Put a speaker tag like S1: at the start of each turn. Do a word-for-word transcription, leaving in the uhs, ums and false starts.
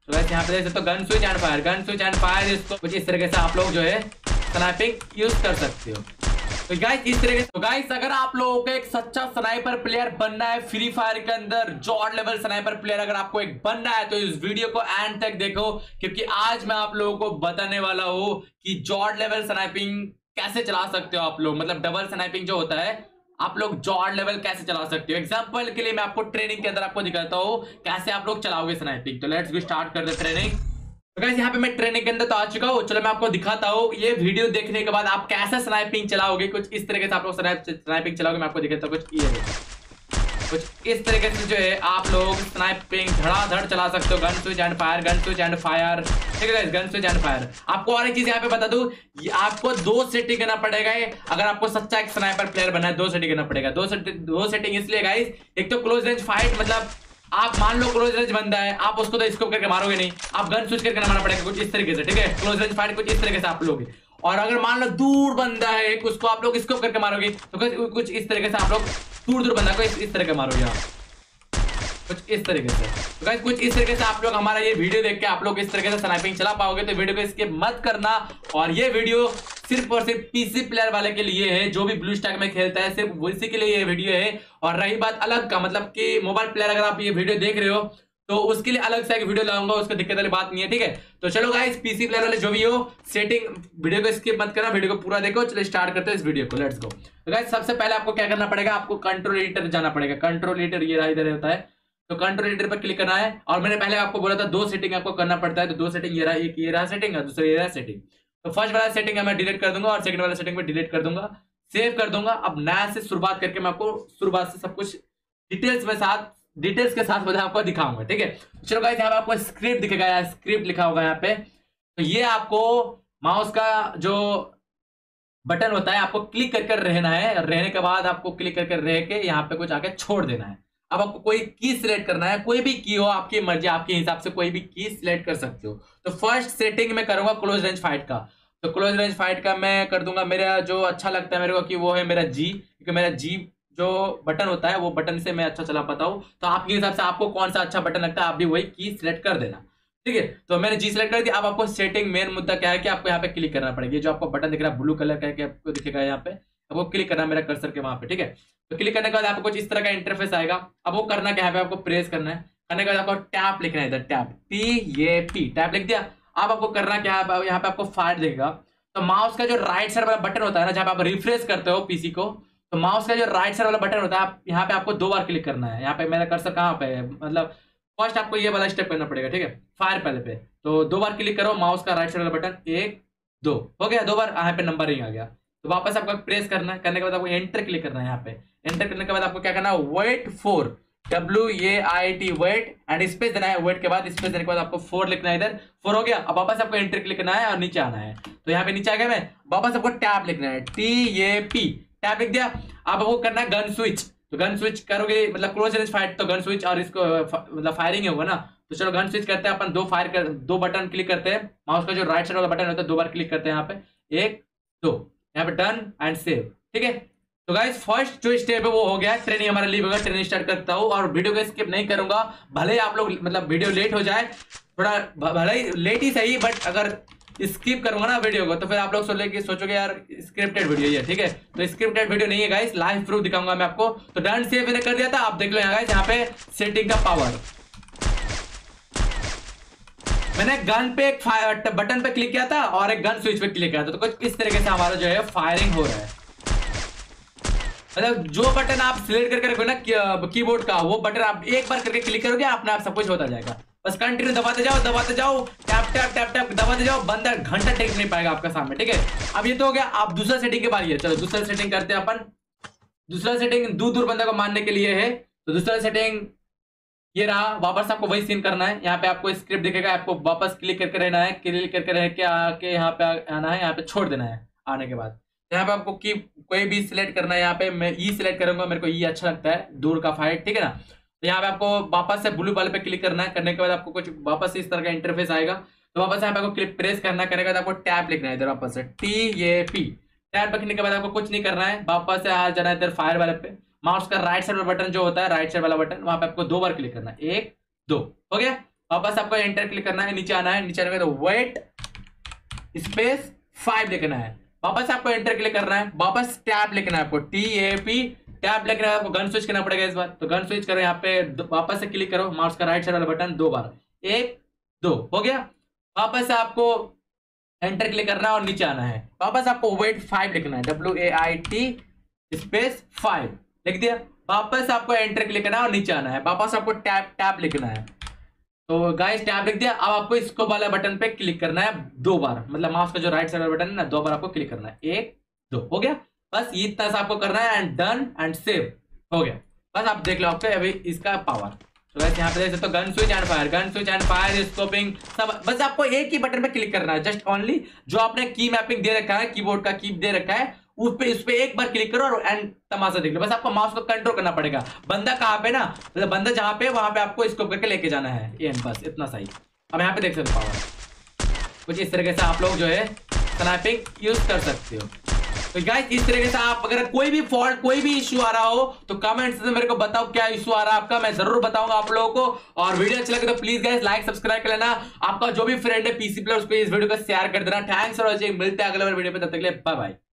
S1: तो वैसे यहाँ पे देख सकते हो gun switch and fire, gun switch and fire, इसको कुछ इस तरीके से आप लोग जो है स्नाइपिंग यूज कर सकते हो। तो गाइस इस तरीके से, तो गाइस अगर आप लोगों को एक सच्चा स्नाइपर प्लेयर बनना है फ्री फायर के अंदर, जॉड लेवल स्नाइपर प्लेयर अगर आपको एक बनना है, तो इस वीडियो को एंड तक देखो, क्योंकि आज मैं आप लोगों को बताने वाला हूं कि जॉड लेवल स्नाइपिंग कैसे चला सकते हो आप लोग, मतलब डबल स्नाइपिंग जो होता है आप लोग जॉड लेवल कैसे चला सकते हो। एग्जांपल के लिए मैं आपको ट्रेनिंग के अंदर आपको दिखाता हूं कैसे आप लोग चलाओगे स्नाइपिंग। तो लेट्स गो स्टार्ट कर दे ट्रेनिंग। तो गाइस यहाँ पे मैं ट्रेनिंग के अंदर तो आ चुका हूँ, चलो मैं आपको दिखाता हूँ ये वीडियो देखने के बाद आप कैसे स्नाइपिंग चलाओगे। कुछ इस तरीके से आप लोग स्नाइपिंग चलाओगे, मैं आपको दिखाता हूँ कुछ ये कुछ इस तरीके से जो है आप लोग स्नाइपिंग धड़ाधड़ चला सकते हो। Gun switch and fire, gun switch and fire, ठीक है, गन स्विच एंड फायर। आपको और एक चीज यहाँ पे बता दूं, आपको दो सेटिंग करना पड़ेगा। अगर आपको सच्चा एक स्नाइपर प्लेयर बनना है दो सेटिंग करना पड़ेगा। दो सेटिंग दो सेटिंग इसलिए गाइस, एक तो क्लोज रेंज फाइट, मतलब आप मान लो क्लोज रेंज बंदा है, आप उसको तो स्कोप करके मारोगे नहीं, आप गन स्विच करके मारना पड़ेगा कुछ इस तरीके से, ठीक है। क्लोज रेंज फाइट कुछ इस तरीके से आप लोग, और अगर मान लो दूर बंदा है उसको आप लोग स्कोप करके मारोगे, तो कुछ इस तरीके से आप लोग दूर दूर बंदा को इस, इस तरह का मारोगे आप, कुछ इस तरीके से। तो गाइस कुछ इस तरीके से आप लोग हमारा ये वीडियो देख के आप लोग इस तरीके से स्नाइपिंग चला पाओगे। तो वीडियो को स्किप मत करना, और ये वीडियो सिर्फ और सिर्फ पीसी प्लेयर वाले के लिए है, जो भी ब्लू स्टैक में खेलता है सिर्फ उसी के लिए ये वीडियो है। और रही बात अलग का, मतलब कि मोबाइल प्लेयर अगर आप ये वीडियो देख रहे हो तो उसके लिए अलग से एक वीडियो लाऊंगा, उसका दिक्कत वाली बात नहीं है, ठीक है। तो चलो गाइस पीसी प्लेयर वाले जो भी हो सेटिंग, वीडियो को स्किप मत करना, वीडियो को पूरा देखो। चलो स्टार्ट करते हैं इस वीडियो को, लेट्स गो। तो गाइस सबसे पहले आपको क्या करना पड़ेगा, आपको कंट्रोल एडिटर जाना पड़ेगा। कंट्रोल एडिटर ये रहा इधर होता है, तो कंट्रोल एडिटर पर क्लिक करना है। और मैंने पहले आपको बोला था दो सेटिंग आपको करना पड़ता है, तो दो सेटिंग ये रहा, एक ये रहा सेटिंग और दूसरा ये रहा सेटिंग। तो फर्स्ट वाला सेटिंग मैं डिलीट कर दूंगा और सेकंड वाला सेटिंग में डिलीट कर दूंगा, सेव कर दूंगा। अब नया से शुरुआत करके मैं आपको शुरुआत से सब कुछ डिटेल्स में साथ डिटेल्स के साथ मैं आपको दिखाऊंगा, ठीक है। चलो गाइस यहाँ पे आपको स्क्रिप्ट दिखेगा, स्क्रिप्ट लिखा होगा यहाँ पे। तो ये आपको माउस का जो बटन होता है आपको क्लिक करके रहना है, रहने के बाद आपको क्लिक करके रह के यहाँ पे कुछ आके छोड़ देना है। अब आपको कोई की सिलेक्ट करना है, कोई भी की हो आपकी मर्जी, आपके हिसाब से कोई भी की सिलेक्ट कर सकते हो। तो फर्स्ट सेटिंग में करूंगा क्लोज रेंज फाइट का, तो क्लोज रेंज फाइट का मैं कर दूंगा, मेरा जो अच्छा लगता है मेरे को कि वो है मेरा जी, क्योंकि मेरा जी जो बटन होता है वो बटन से मैं अच्छा चला पाता हूँ। तो आपके हिसाब से आपको कौन सा अच्छा बटन लगता है आप भी वही की सिलेक्ट कर देना, ठीक है। तो मैंने जी सिलेक्ट कर दिया। अब आपको सेटिंग मेन मुद्दा क्या है कि आपको यहाँ पे क्लिक करना पड़ेगा। ये जो आपको बटन दिख रहा है ब्लू कलर का कि आपको दिखेगा, यहाँ पे आपको क्लिक करना है मेरा कर्सर के वहां पे, ठीक है। तो क्लिक करने के बाद आपको कुछ इस तरह का इंटरफेस आएगा। अब वो करना क्या है, आपको प्रेस करना है, करने के बाद आपको टैप लिखना है इधर, tap T A P, tap लिख दिया। अब आपको करना क्या है, यहाँ पे आपको फाइट देगा। तो माउस का जो राइट साइड वाला बटन होता है ना, जहाँ पे आप रिफ्रेश करते हो पीसी को, तो माउस का जो राइट साइड वाला बटन होता है आप यहाँ पे आपको दो बार क्लिक करना है। यहाँ पे मेरा कर्सर कहाँ पे है, मतलब फर्स्ट आपको ये वाला स्टेप करना पड़ेगा, ठीक है। फायर पहले पे तो दो बार क्लिक करो माउस का राइट साइड वाला बटन, एक दो हो गया, दो बार यहाँ पे नंबर रिंग आ गया। तो वापस आपको प्रेस करना है, करने के बाद आपको एंटर क्लिक करना है। यहाँ पे एंटर करने के बाद आपको क्या करना है, wait four, W A I T, wait and space देना है। वेट के बाद स्पेस देने के बाद आपको फोर लिखना है, इधर फोर हो गया। अब वापस आपको एंटर क्लिक करना है और नीचे आना है। तो यहाँ पे नीचे आ गया मैं, वापस आपको टैब लिखना है, टी ए पी, टैब लिख दिया। अब वो करना है गन स्विच, तो गन स्विच करोगे मतलब क्लोज रेंज फाइट तो गन स्विच और इसको मतलब फायरिंग होगा ना। तो चलो गन स्विच करते हैं अपन, दो फायर कर दो बटन क्लिक करते हैं, माउस का जो राइट साइड वाला बटन होता है दो बार क्लिक करते हैं यहाँ पे, एक दो, यहाँ पे डन एंड सेव, ठीक है। तो गाइस फर्स्ट जो स्टेप है वो हो गया, ट्रेनिंग हमारा लीव होगा। ट्रेनिंग स्टार्ट करता हूँ और वीडियो को स्किप नहीं करूंगा, भले ही आप लोग मतलब वीडियो लेट हो जाए, थोड़ा भले ही लेट ही सही, बट अगर स्किप करूंगा ना वीडियो को तो फिर आप लोग सोचोगे सोचोगे यार स्क्रिप्टेड वीडियो है, ठीक है। तो स्क्रिप्टेड वीडियो नहीं है गाइस, लाइव प्रूफ दिखाऊंगा मैं आपको। तो डन सेव मैंने कर दिया था, आप देख लो यहाँ गाइस, यहाँ पे सेटिंग का पावर, मैंने गन पे एक बटन पे क्लिक किया था और एक गन स्विच पे क्लिक किया था। तो कुछ इस तरीके से हमारा जो है फायरिंग हो रहा है। मतलब जो बटन आप सिलेक्ट करके रखो ना कीबोर्ड का, वो बटन आप एक बार करके क्लिक करोगे अपने आप सब कुछ होता जाएगा। बस कंटिन्यू दबाते जाओ दबाते जाओ, टैप टैप टैप टैप दबाते जाओ, बंदा घंटा टेक नहीं पाएगा आपका सामने, ठीक है। अब ये तो हो गया, आप दूसरा सेटिंग के बारी है। चलो दूसरा सेटिंग करते हैं अपन। दूसरा सेटिंग दूर दूर बंदा को मारने के लिए है। तो दूसरा सेटिंग ये रहा, वापस आपको वही सीन करना है। यहाँ पे आपको स्क्रिप्ट दिखेगा, आपको वापस क्लिक करके रहना है, क्लिक करके रह के आके यहाँ पे आना है, यहाँ पे छोड़ देना है। आने के बाद यहाँ पे आपको की कोई भी सिलेक्ट करना है। यहाँ पे मैं ई सिलेक्ट करूंगा, मेरे को ई अच्छा लगता है, दूर का फाइट, ठीक है ना। तो यहाँ पे आपको वापस से ब्लू वाले पे क्लिक करना है, करने के बाद आपको कुछ वापस इस तरह का इंटरफेस आएगा। तो वापस यहाँ पे आपको क्लिक प्रेस करना है, करने के बाद आपको टैब लिखना है इधर वापस से, टी ए पी, टैब लिखने के बाद आपको कुछ नहीं करना है, वापस से आ जाना है इधर फायर वाले पे। माउस का राइट साइड वाला बटन जो होता है, राइट साइड वाला बटन, वहां पे आपको दो बार क्लिक करना है, एक दो हो गया। वापस आपको एंटर क्लिक करना है, नीचे आना है, नीचे आने के बाद वेट स्पेस फाइव लिखना है, वापस आपको एंटर क्लिक करना है, वापस टैब लिखना है, आपको टी ए पी टैब लिखना है, आपको गन स्विच करना पड़ेगा इस बार। तो गन स्विच करो, यहाँ पे वापस से क्लिक करो माउस का राइट साइड वाला बटन दो बार, एक दो हो गया। वापस से आपको एंटर क्लिक करना है और नीचे आना है, वापस आपको वेट फाइव लिखना है, W A I T space five लिख दिया। वापस आपको एंटर क्लिक करना है और नीचे आना है, वापस आपको टैब टैब लिखना है। तो गाइस टैब लिख दिया। अब आपको इसको वाला बटन पे क्लिक करना है दो बार, मतलब माउस का जो राइट साइड वाला बटन है ना, दो बार आपको क्लिक करना है, एक दो हो गया। बस ये इतना सा आपको करना है एंड डन एंड सेव हो गया। बस आप देख लो आपके अभी इसका पावर। तो गाइस यहाँ पे देख सकते हो gun switch and fire, gun switch and fire, scoping सब। बस आपको एक ही बटन पे क्लिक करना है, जस्ट ओनली जो आपने की मैपिंग दे रखा है, कीबोर्ड का की दे रखा है, उस पे उस पे एक बार क्लिक करो और एंड तमाशा देख लो। बस आपको माउस को कंट्रोल करना पड़ेगा, बंदा कहाँ पे ना, मतलब बंदा जहां पे वहां पे आपको स्कोप करके लेके जाना है, ये बस इतना सही। अब यहाँ पे देख सकते हो पावर कुछ इस तरीके से आप लोग जो है स्नाइपिंग यूज कर सकते हो। तो गाइस इस तरीके से आप अगर कोई भी फॉल्ट कोई भी इश्यू आ रहा हो तो कमेंट से मेरे को बताओ क्या इश्यू आ रहा है आपका, मैं जरूर बताऊंगा आप लोगों को। और वीडियो अच्छा लगे तो प्लीज गाइस लाइक सब्सक्राइब कर लेना। आपका जो भी फ्रेंड है पीसी प्लेयर उस पे इस वीडियो को शेयर कर देना। थैंक्स फॉर वॉचिंग, मिलते हैं अगले वीडियो पे, तब तक के लिए बाय बाय।